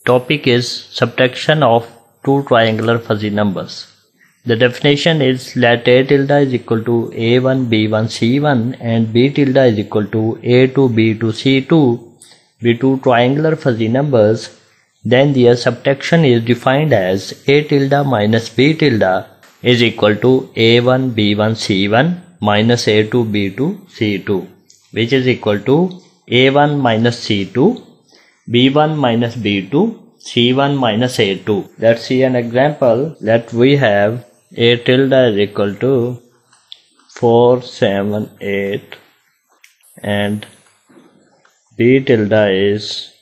Topic is subtraction of two triangular fuzzy numbers. The definition is let A tilde is equal to A1 B1 C1 and B tilde is equal to A2 B2 C2 be two triangular fuzzy numbers. Then their subtraction is defined as A tilde minus B tilde is equal to A1 B1 C1 minus A2 B2 C2, which is equal to A1 minus C2 B1 minus B2 C1 minus A2. Let's see an example. Let we have A tilde is equal to 4 7 8 and B tilde is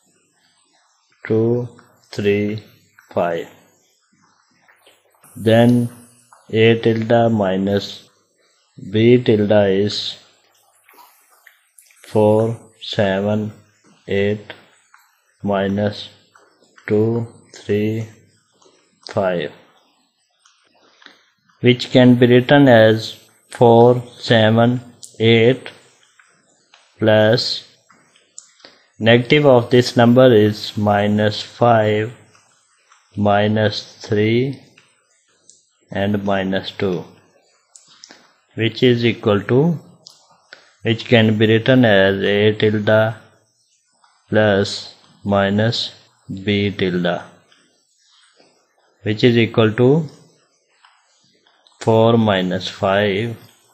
2 3 5. Then A tilde minus B tilde is 4 7 8 minus 2 3 5, which can be written as 4 7 8 plus negative of this number is minus 5 minus 3 and minus 2, which is equal to, which can be written as A tilde plus minus B tilde, which is equal to 4 minus 5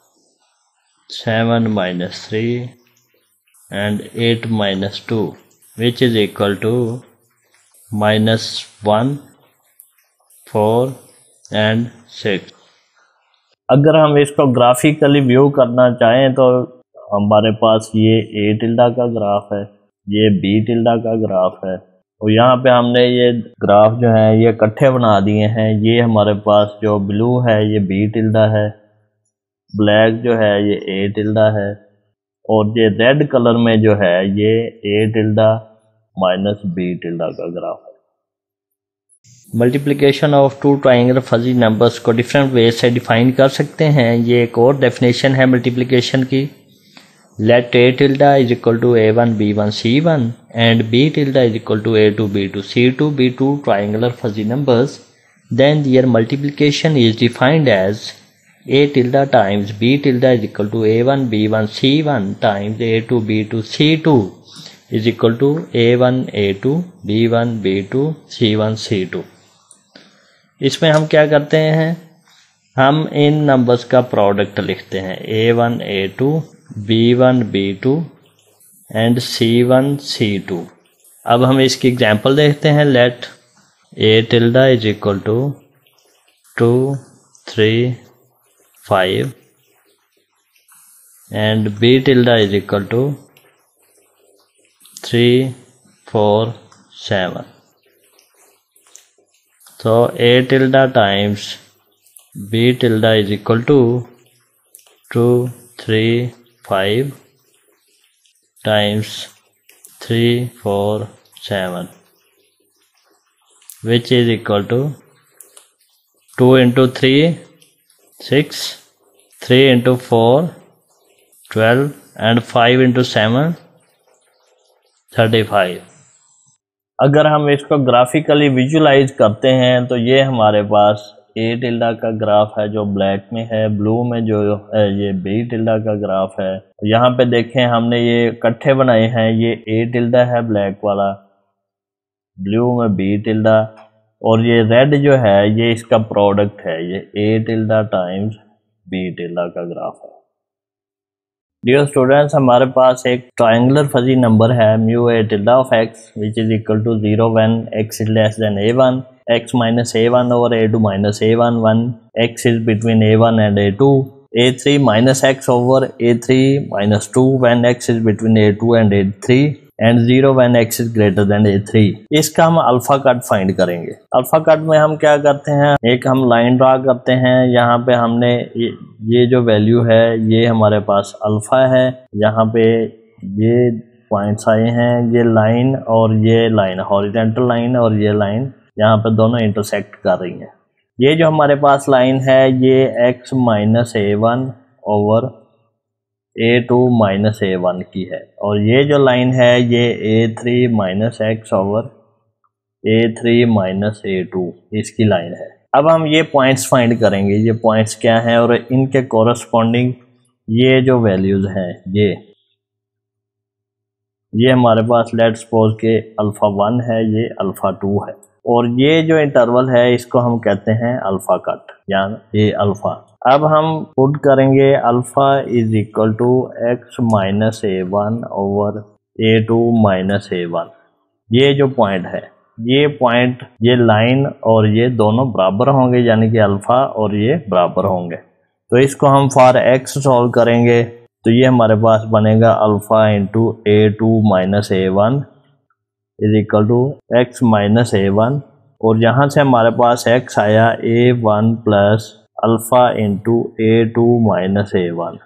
7 minus 3 and 8 minus 2, which is equal to minus 1 4 and 6. अगर हम इसको graphically view करना चाहें तो हमारे पास ये A tilde का graph है, ये B टिल्डा का ग्राफ है और यहाँ पे हमने ये ग्राफ जो है ये इकट्ठे बना दिए हैं। ये हमारे पास जो ब्लू है ये B टिल्डा है, ब्लैक जो है ये A टिल्डा है और ये रेड कलर में जो है ये A tilde minus B tilde का ग्राफ है। Multiplication of two triangular fuzzy numbers को डिफरेंट वे से डिफाइन कर सकते हैं। ये एक और डेफिनेशन है मल्टीप्लिकेशन की। Let A tilde is equal to A1 B1 C1 and B tilde is equal to A2 B2 C2 be two triangular fuzzy numbers. Then their multiplication is defined as A tilde times B tilde is equal to A1 B1 C1 times A2 B2 C2 is equal to A1 A2 B1 B2 C1 C2। इसमें हम क्या करते हैं, हम इन numbers का product लिखते हैं A1 A2 B1 B2 and C1 C2। अब हम इसकी एग्जांपल देखते हैं। Let A tilde is equal to 2 3 5 and B tilde is equal to 3 4 7। So A tilde times B tilde is equal to 2 3 5 times 3 4 7, which is equal to 2 into 3 6, 3 into 4 12 and 5 into 7 35। अगर हम इसको graphically visualise करते हैं तो ये हमारे पास A tilde का ग्राफ है जो ब्लैक में है, ब्लू में जो है ये B टिल्डा का ग्राफ है। यहाँ पे देखें हमने ये इकट्ठे बनाए हैं, ये A टिल्डा है ब्लैक वाला, ब्लू में B टिल्डा और ये रेड जो है ये इसका प्रोडक्ट है, ये A tilde times B tilde का ग्राफ है। डियर स्टूडेंट्स, हमारे पास एक ट्रायंगुलर फजी नंबर है mu A tilde of x which is equal to 0 when x is less than a1, x minus a1 over a2 minus a1 when x is between a1 and a2, a3 minus x over a3 minus 2 when x is between a2 and a3 and 0 when x is greater than a3। इसका हम alpha cut find करेंगे। Alpha cut में हम क्या करते हैं, एक हम लाइन ड्रा करते हैं। यहाँ पे हमने ये जो वैल्यू है ये हमारे पास अल्फा है, यहाँ पे ये पॉइंट्स आए हैं, ये लाइन और ये लाइन हॉरिजॉन्टल लाइन और ये लाइन यहाँ पे दोनों इंटरसेक्ट कर रही हैं। ये जो हमारे पास लाइन है ये x minus a1 over a2 minus a1 की है और ये जो लाइन है ये a3 minus x over A3 minus A2 इसकी लाइन है। अब हम ये पॉइंट्स फाइंड करेंगे, ये पॉइंट्स क्या हैं और इनके कोरस्पॉन्डिंग ये जो वैल्यूज़ हैं ये हमारे पास लेट्स सपोज के अल्फ़ा 1 है, ये अल्फ़ा 2 है, और ये जो इंटरवल है इसको हम कहते हैं अल्फ़ा कट या ये अल्फ़ा। अब हम पुट करेंगे alpha is equal to x minus A1 over A2 minus A1। ये जो पॉइंट है, ये पॉइंट, ये लाइन और ये दोनों बराबर होंगे, यानी कि अल्फ़ा और ये बराबर होंगे। तो इसको हम फॉर एक्स सॉल्व करेंगे तो ये हमारे पास बनेगा alpha into A2 minus A1 is equal to x minus A1, और यहाँ से हमारे पास x आया A1 plus alpha into A2 minus A1।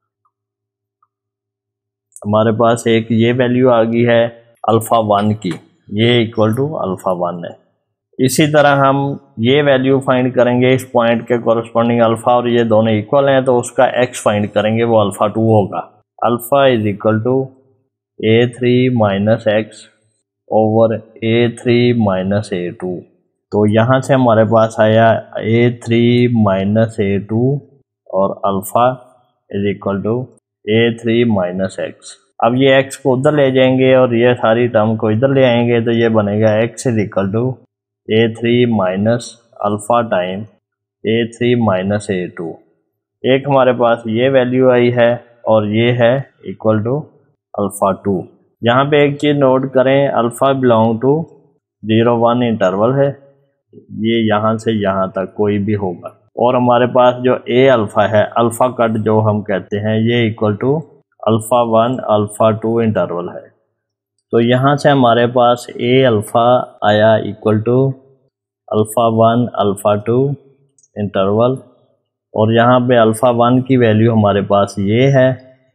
हमारे पास एक ये वैल्यू आ गई है अल्फ़ा 1 की, ये इक्वल टू अल्फ़ा 1 है। इसी तरह हम ये वैल्यू फाइंड करेंगे इस पॉइंट के कोरस्पॉन्डिंग अल्फ़ा, और ये दोनों इक्वल हैं तो उसका x फाइंड करेंगे, वो अल्फ़ा 2 होगा। Alpha is equal to A3 minus x over A3 minus A2। तो यहाँ से हमारे पास आया A3 माइनस A2 और alpha is equal to A3 minus x. अब ये x को उधर ले जाएंगे और ये सारी टर्म को इधर ले आएंगे तो ये बनेगा x is equal to A3 minus alpha time A3 minus A2। एक हमारे पास ये वैल्यू आई है और ये है इक्वल टू अल्फ़ा 2। यहाँ पे एक चीज़ नोट करें, अल्फ़ा बिलोंग टू 0-1 इंटरवल है, ये यहाँ से यहाँ तक कोई भी होगा, और हमारे पास जो A अल्फ़ा है, अल्फ़ा कट जो हम कहते हैं, ये equal to alpha 1 alpha 2 interval है। तो यहाँ से हमारे पास A अल्फ़ा आया equal to alpha 1 alpha 2 interval, और यहाँ पे अल्फ़ा 1 की वैल्यू हमारे पास ये है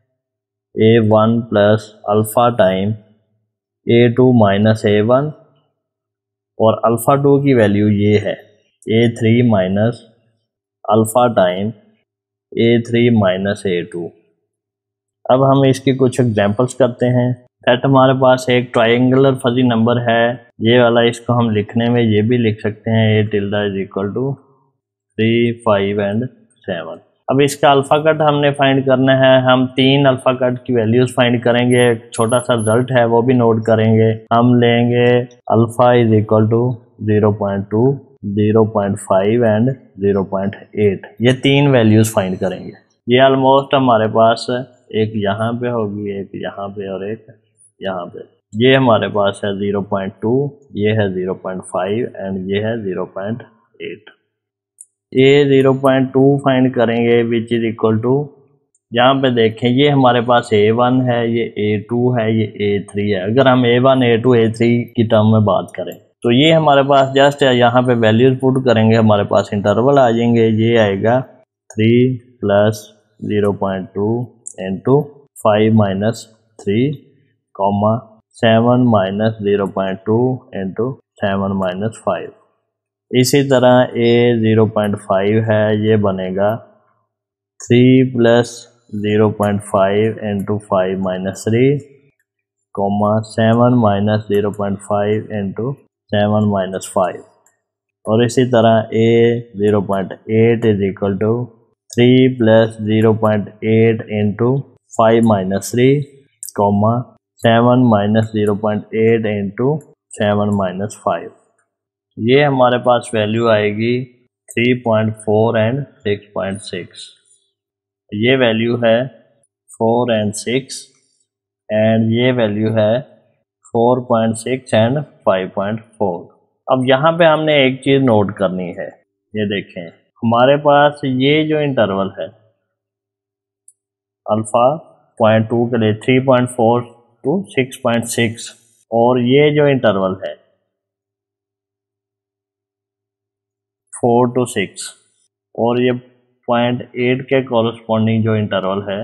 A1 plus alpha time A2 minus A1, और अल्फ़ा 2 की वैल्यू ये है A3 minus alpha time A3 minus A2। अब हम इसकी कुछ एग्जांपल्स करते हैं। दैट हमारे पास एक ट्रायंगुलर फजी नंबर है, ये वाला, इसको हम लिखने में ये भी लिख सकते हैं A tilde is equal to 3, 5 and 7। अब इसका अल्फ़ा कट हमने फाइंड करना है, हम 3 अल्फ़ा कट की वैल्यूज़ फाइंड करेंगे, छोटा सा रिजल्ट है वो भी नोट करेंगे। हम लेंगे alpha is equal to 0.2, 0.5 and 0.8, ये 3 वैल्यूज़ फाइंड करेंगे। ये ऑलमोस्ट हमारे पास एक यहाँ पे होगी, एक यहाँ पे और एक यहाँ पे। ये हमारे पास है 0.2, ये है 0.5 एंड ये है 0.8। ये 0.2 फाइंड करेंगे विच इज इक्वल टू, यहाँ पे देखें ये हमारे पास A1 है, ये A2 है, ये A3 है। अगर हम A1 A2 A3 की टर्म में बात करें तो ये हमारे पास जस्ट यहाँ पे वैल्यूज पुट करेंगे, हमारे पास इंटरवल आ जाएंगे, ये आएगा 3 plus 0.2 into 5 minus 3, 7 minus 0.2 into 7 minus 5। इसी तरह A 0.5 है, ये बनेगा 3 plus 0.5 into 5 minus 3, 7 minus 0.5 into 7 minus 5। और इसी तरह A 0.8 is equal to 3 plus 0.8 into 5 minus 3, 7 minus 0.8 into 7 minus 5। ये हमारे पास वैल्यू आएगी 3.4 एंड 6.6। ये वैल्यू है 4 एंड 6 एंड ये वैल्यू है 4.6 एंड 5.4। अब यहाँ पे हमने एक चीज़ नोट करनी है, ये देखें हमारे पास ये जो इंटरवल है अल्फ़ा 0.2 के लिए 3.4 to 6.6, और ये जो इंटरवल है 4 to 6, और ये 0.8 के कॉरस्पॉन्डिंग जो इंटरवल है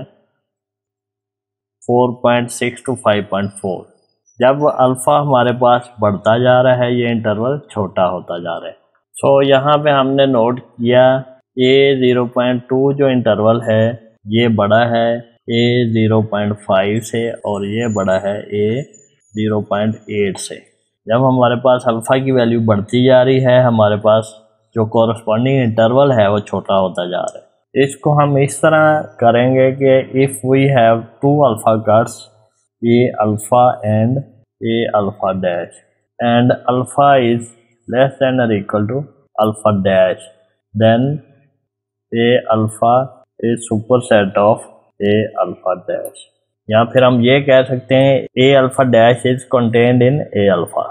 4.6 to 5.4। जब अल्फ़ा हमारे पास बढ़ता जा रहा है ये इंटरवल छोटा होता जा रहा है। सो यहाँ पे हमने नोट किया A 0.2 जो इंटरवल है ये बड़ा है A 0.5 से और ये बड़ा है A 0.8 से, जब हमारे पास अल्फ़ा की वैल्यू बढ़ती जा रही है, हमारे पास जो कॉरस्पॉन्डिंग इंटरवल है वो छोटा होता जा रहा है। इसको हम इस तरह करेंगे कि if we have two alpha cuts, A alpha and A alpha dash, and alpha is less than और equal to alpha dash, then A alpha is superset of A alpha dash. या फिर हम ये कह सकते हैं A alpha dash is contained in A alpha.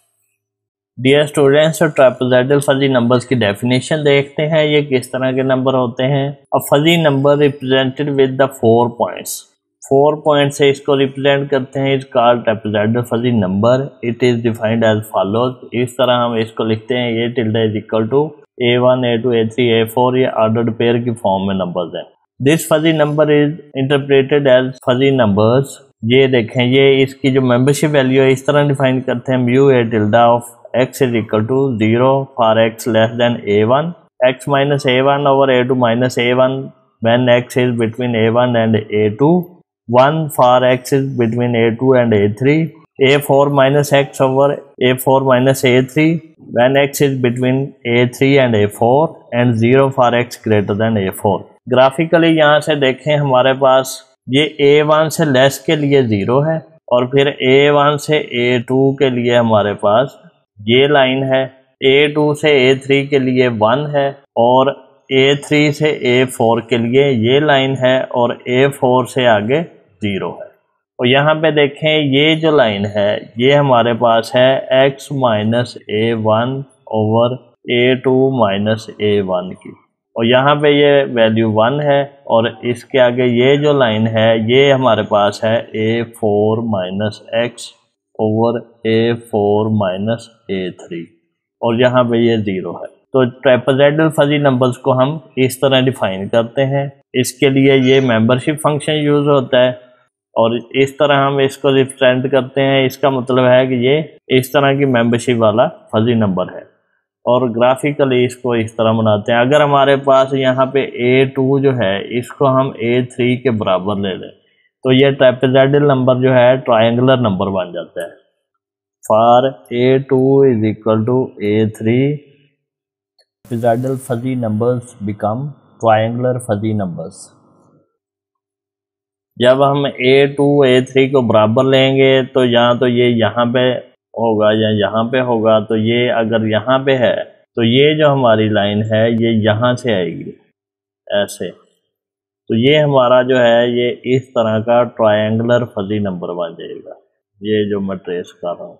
Dear students, trapezoidal fuzzy numbers की definition देखते हैं, ये किस तरह के नंबर होते हैं। A fuzzy number represented with the 4 points, 4 point से इसको रिप्रेजेंट करते हैं, is called trapezoidal fuzzy number. It is defined as follows. इस तरह हम इसको लिखते हैं, A tilde is equal to A1 A2 A3 A4, ये ऑर्डर्ड पेयर की फॉर्म में नंबर्स हैं। This fuzzy number is interpreted as fuzzy numbers. ये देखें, ये इसकी जो मेंबरशिप वैल्यू है इस तरह डिफाइन करते हैं, mu A tilde of x is equal to 0 for x less than a1, x minus a1 over a2 minus a1 when x is between a1 and a2, 1 for x is between a2 and a3, a4 minus x over a4 minus a3 when x is between a3 and a4, and 0 for x greater than a4। Graphically यहाँ से देखें, हमारे पास ये a1 से less के लिए 0 है, और फिर a1 से a2 के लिए हमारे पास ये लाइन है, A2 से A3 के लिए 1 है, और A3 से A4 के लिए ये लाइन है, और A4 से आगे 0 है। और यहाँ पे देखें, ये जो लाइन है ये हमारे पास है x minus A1 over A2 minus A1 की, और यहाँ पे ये वैल्यू 1 है, और इसके आगे ये जो लाइन है ये हमारे पास है A4 minus x over A4 minus A3, और यहाँ पे ये 0 है। तो ट्रापेजॉइडल फजी नंबर्स को हम इस तरह डिफाइन करते हैं। इसके लिए ये मेंबरशिप फंक्शन यूज़ होता है, और इस तरह हम इसको रिप्रेजेंट करते हैं। इसका मतलब है कि ये इस तरह की मेंबरशिप वाला फजी नंबर है, और ग्राफिकली इसको इस तरह बनाते हैं। अगर हमारे पास यहाँ पे A2 जो है इसको हम A3 के बराबर ले लें, तो ये ट्रापेजॉइडल नंबर जो है ट्रायंगुलर नंबर बन जाता है। For A2 is equal to A3, trapezoidal fuzzy numbers become triangular fuzzy numbers. जब हम A2 A3 को बराबर लेंगे तो या तो ये यहाँ पे होगा या यहाँ पे होगा, तो ये अगर यहाँ पे है तो ये जो हमारी लाइन है ये यहाँ से आएगी ऐसे, तो ये हमारा जो है ये इस तरह का ट्रायंगुलर फजी नंबर बन जाएगा, ये जो मैं ट्रेस कर रहा हूँ।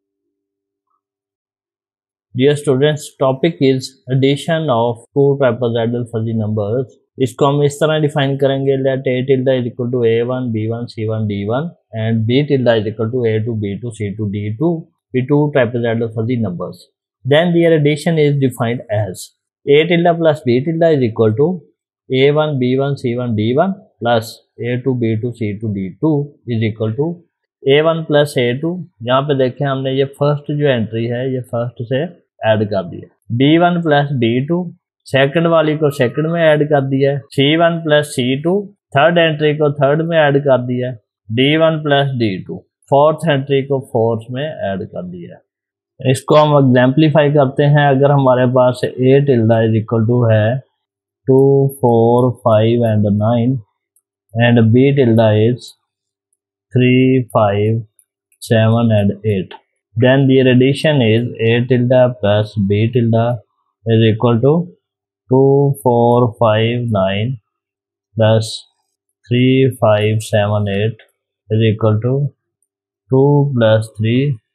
Dear students, topic is addition of two trapezoidal fuzzy numbers. इसको हम इस तरह डिफाइन करेंगे, let A tilde is equal to A1 B1 C1 D1 and B tilde is equal to A2 B2 C2 D2 be two trapezoidal fuzzy numbers. Then their addition is defined as A tilde plus B tilde is equal to A1 B1 C1 D1 plus A2 B2 C2 D2 is equal to A1 plus A2। यहाँ पे देखें हमने ये first जो entry है ये first से add कर दिया, B1 प्लस B2 सेकंड वाली को सेकंड में ऐड कर दिया, C1 plus C2 third entry को थर्ड में ऐड कर दिया, D1 plus D2 fourth entry को फोर्थ में ऐड कर दिया। इसको हम एग्जाम्पलीफाई करते हैं। अगर हमारे पास A tilde is equal to है 2 4 5 and 9 and B tilde is 3 5 7 and 8, then their addition is A tilde plus B tilde is equal to 2 4 5 9 plus 3 5 7 8 is equal to 2 plus 3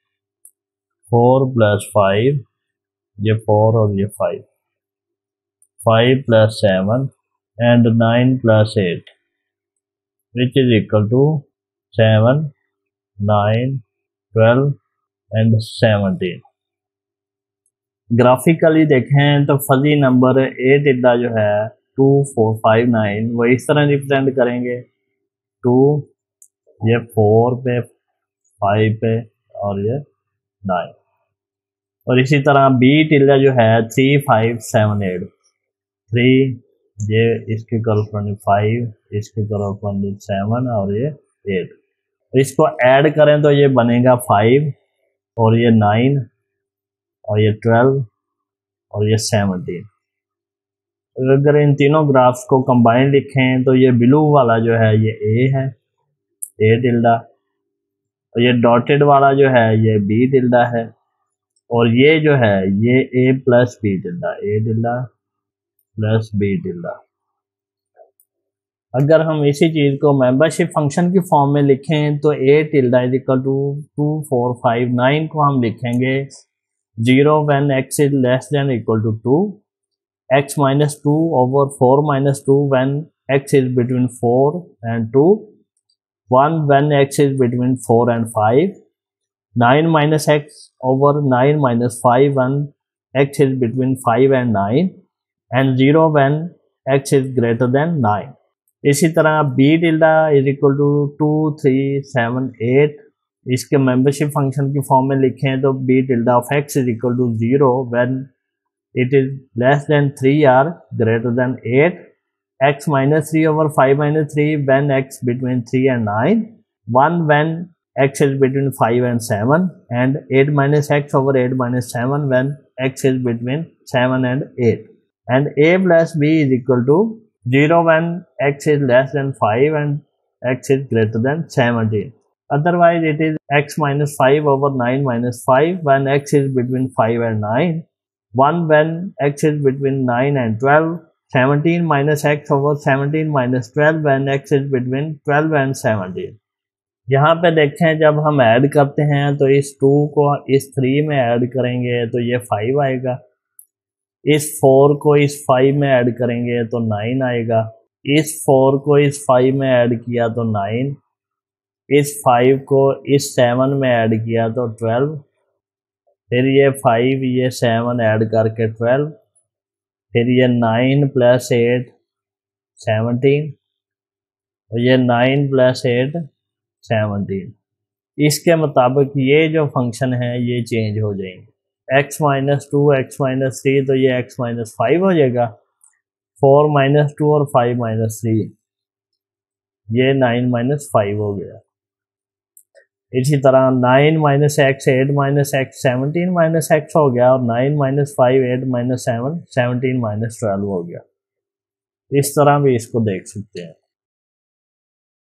4 plus 5, ये 4 और ये 5, 5 plus 7 and 9 plus 8 which is equal to 7 9 12 and 17। Graphically देखें तो fuzzy number A tilde जो है 2 4 5 9 वो इस तरह रिप्रेजेंट करेंगे, 2 ये 4 पे 5 पे और ये 9, और इसी तरह B टिल्डा जो है 3 5 7 8, 3 ये इसके करस्पॉन्डिंग 5, इसके करस्पॉन्डिंग 7 और ये 8, इसको ऐड करें तो ये बनेगा 5 और ये 9 और ये 12 और ये 17। अगर इन तीनों ग्राफ्स को कंबाइन लिखें तो ये ब्लू वाला जो है ये ए है, ए टिल्डा, और ये डॉटेड वाला जो है ये बी टिल्डा है, और ये जो है ये A plus B tilde, A tilde plus B tilde. अगर हम इसी चीज़ को मेंबरशिप फंक्शन की फॉर्म में लिखें तो A tilde is equal to 2 4 5 9 को हम लिखेंगे 0 when x is less than equal to 2, x minus 2 over 4 minus 2 when x is between 4 and 2, 1 when x is between 4 and 5, 9 minus x over 9 minus 5 when x is between 5 and 9, and 0 when x is greater than 9। इसी तरह B tilde is equal to 2 3 7 8, इसके membership function की form में लिखें तो B tilde of x is equal to 0 when it is less than 3 or greater than 8, x minus 3 over 5 minus 3 when x between 3 and 9, 1 when x is between 5 and 7, and 8 minus x over 8 minus 7 when x is between 7 and 8, and a plus b is equal to 0 when x is less than 5 and x is greater than 17. Otherwise it is x minus 5 over 9 minus 5 when x is between 5 and 9, 1 when x is between 9 and 12, 17 minus x over 17 minus 12 when x is between 12 and 17. यहाँ पे देखें जब हम add करते हैं तो इस 2 को इस 3 में ऐड करेंगे तो ये 5 आएगा, इस 4 को इस 5 में ऐड करेंगे तो 9 आएगा, इस 4 को इस 5 में ऐड किया तो 9, इस 5 को इस 7 में ऐड किया तो 12, फिर ये 5 ये 7 ऐड करके 12, फिर ये 9 प्लस 8 17, और ये 9 प्लस 8 17। इसके मुताबिक ये जो फंक्शन है ये चेंज हो जाएंगे, x माइनस 2 x माइनस 3 तो ये x माइनस 5 हो जाएगा, 4 माइनस 2 और 5 माइनस 3 ये 9 माइनस 5 हो गया। इसी तरह 9 minus x 8 minus x 17 minus x हो गया, और 9 माइनस 5 8 माइनस 7 17 माइनस 12 हो गया। इस तरह भी इसको देख सकते हैं।